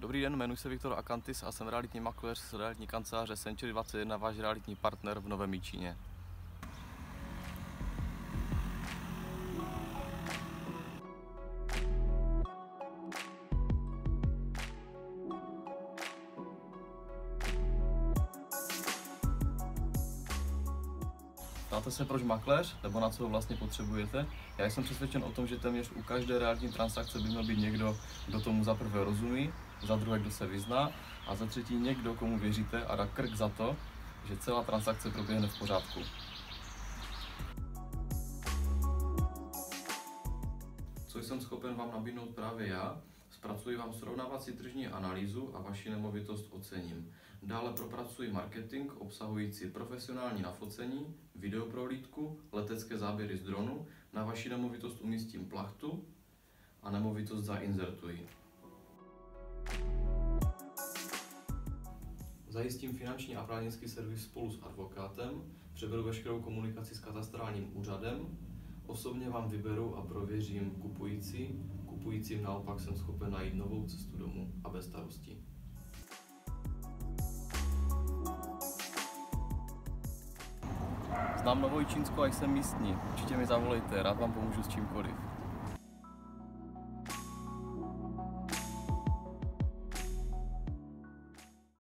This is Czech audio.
Dobrý den, jmenuji se Viktor Akantis a jsem realitní makléř z realitní kanceláře Century 21, váš realitní partner v Novém Jičíně. Ptáte se, proč makléř, nebo na co ho vlastně potřebujete? Já jsem přesvědčen o tom, že téměř u každé realitní transakce by měl být někdo, kdo tomu za prvé rozumí, za druhé, kdo se vyzná a za třetí někdo, komu věříte a dá krk za to, že celá transakce proběhne v pořádku. Co jsem schopen vám nabídnout právě já? Zpracuji vám srovnávací tržní analýzu a vaši nemovitost ocením. Dále propracuji marketing obsahující profesionální nafocení, videoprohlídku, letecké záběry z dronu, na vaši nemovitost umístím plachtu a nemovitost zainzertuji. Zajistím finanční a právnický servis spolu s advokátem, přeberu veškerou komunikaci s katastrálním úřadem, osobně vám vyberu a prověřím kupující, kupujícím naopak jsem schopen najít novou cestu domů a bez starostí. Znám Novojičínsko a jsem místní, určitě mi zavolejte, rád vám pomůžu s čímkoliv.